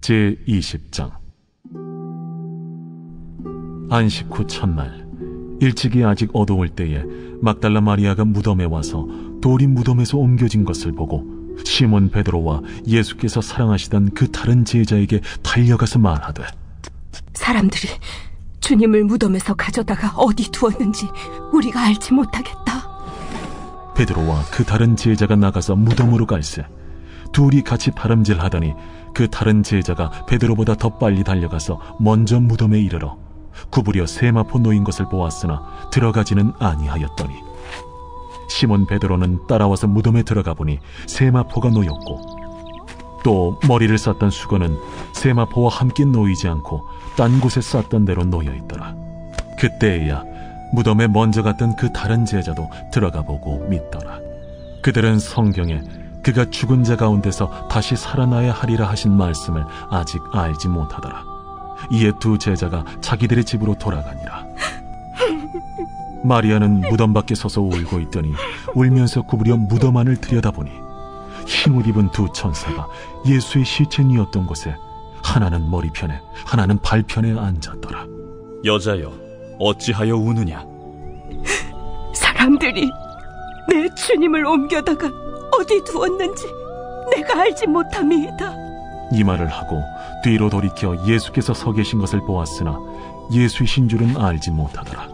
제20장. 안식 후 첫날 일찍이 아직 어두울 때에 막달라 마리아가 무덤에 와서 돌이 무덤에서 옮겨진 것을 보고 시몬 베드로와 예수께서 사랑하시던 그 다른 제자에게 달려가서 말하되, 사람들이 주님을 무덤에서 가져다가 어디 두었는지 우리가 알지 못하겠다. 베드로와 그 다른 제자가 나가서 무덤으로 갈새 둘이 같이 다름질하더니 그 다른 제자가 베드로보다 더 빨리 달려가서 먼저 무덤에 이르러 구부려 세마포 놓인 것을 보았으나 들어가지는 아니하였더니 시몬 베드로는 따라와서 무덤에 들어가 보니 세마포가 놓였고 또 머리를 쌌던 수건은 세마포와 함께 놓이지 않고 딴 곳에 쌌던 대로 놓여있더라. 그때에야 무덤에 먼저 갔던 그 다른 제자도 들어가 보고 믿더라. 그들은 성경에 그가 죽은 자 가운데서 다시 살아나야 하리라 하신 말씀을 아직 알지 못하더라. 이에 두 제자가 자기들의 집으로 돌아가니라. 마리아는 무덤 밖에 서서 울고 있더니 울면서 구부려 무덤 안을 들여다보니 흰옷 입은 두 천사가 예수의 시체니었던 곳에 하나는 머리편에 하나는 발편에 앉았더라. 여자여, 어찌하여 우느냐? 사람들이 내 주님을 옮겨다가 어디 두었는지 내가 알지 못함이다. 이 말을 하고 뒤로 돌이켜 예수께서 서 계신 것을 보았으나 예수이신 줄은 알지 못하더라.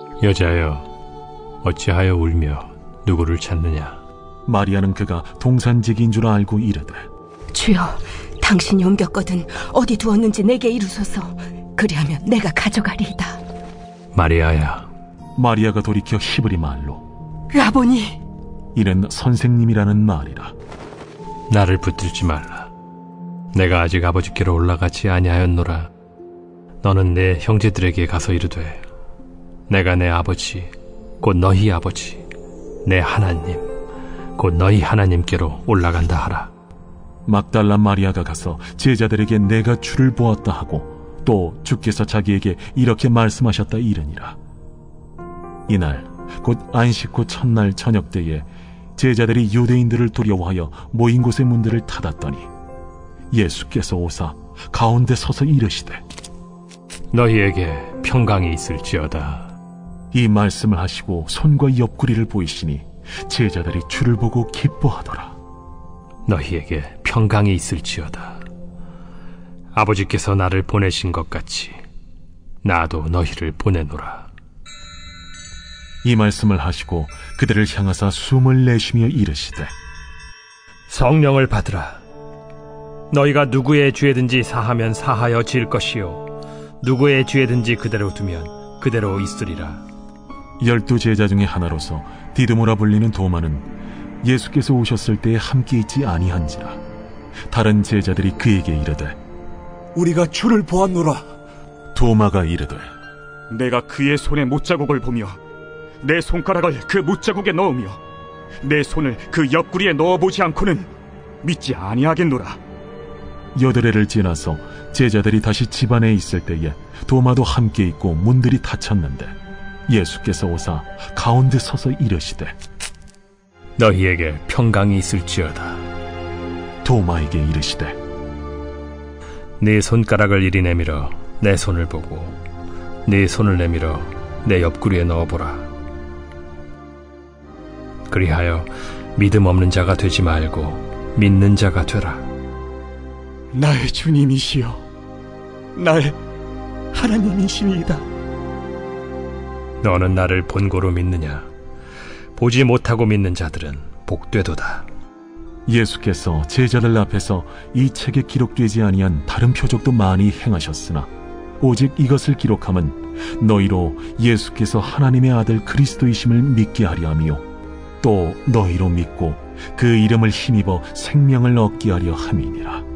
여자여, 어찌하여 울며 누구를 찾느냐? 마리아는 그가 동산지기인 줄 알고 이르되, 주여, 당신이 옮겼거든 어디 두었는지 내게 이루소서. 그리하면 내가 가져가리이다. 마리아야. 마리아가 돌이켜 히브리 말로 라보니, 이는 선생님이라는 말이라. 나를 붙들지 말라. 내가 아직 아버지께로 올라가지 아니하였노라. 너는 내 형제들에게 가서 이르되, 내가 내 아버지 곧 너희 아버지 내 하나님 곧 너희 하나님께로 올라간다 하라. 막달라 마리아가 가서 제자들에게 내가 주를 보았다 하고 또 주께서 자기에게 이렇게 말씀하셨다 이르니라. 이날 곧 안식 후 첫날 저녁 때에 제자들이 유대인들을 두려워하여 모인 곳의 문들을 닫았더니 예수께서 오사 가운데 서서 이르시되, 너희에게 평강이 있을지어다. 이 말씀을 하시고 손과 옆구리를 보이시니 제자들이 주를 보고 기뻐하더라. 너희에게 평강이 있을지어다. 아버지께서 나를 보내신 것 같이 나도 너희를 보내노라. 이 말씀을 하시고 그들을 향하사 숨을 내쉬며 이르시되, 성령을 받으라. 너희가 누구의 죄든지 사하면 사하여 질 것이요 누구의 죄든지 그대로 두면 그대로 있으리라. 12 제자 중에 하나로서 디드모라 불리는 도마는 예수께서 오셨을 때에 함께 있지 아니한지라. 다른 제자들이 그에게 이르되, 우리가 주를 보았노라. 도마가 이르되, 내가 그의 손에 못자국을 보며 내 손가락을 그 못자국에 넣으며 내 손을 그 옆구리에 넣어보지 않고는 믿지 아니하겠노라. 8회를 지나서 제자들이 다시 집 안에 있을 때에 도마도 함께 있고 문들이 닫혔는데 예수께서 오사 가운데 서서 이르시되, 너희에게 평강이 있을지어다. 도마에게 이르시되, 네 손가락을 이리 내밀어 내 손을 보고 네 손을 내밀어 내 옆구리에 넣어보라. 그리하여 믿음 없는 자가 되지 말고 믿는 자가 되라. 나의 주님이시여, 나의 하나님이시니이다. 너는 나를 본고로 믿느냐? 보지 못하고 믿는 자들은 복되도다. 예수께서 제자들 앞에서 이 책에 기록되지 아니한 다른 표적도 많이 행하셨으나 오직 이것을 기록함은 너희로 예수께서 하나님의 아들 그리스도이심을 믿게 하려 함이요 또 너희로 믿고 그 이름을 힘입어 생명을 얻게 하려 함이니라.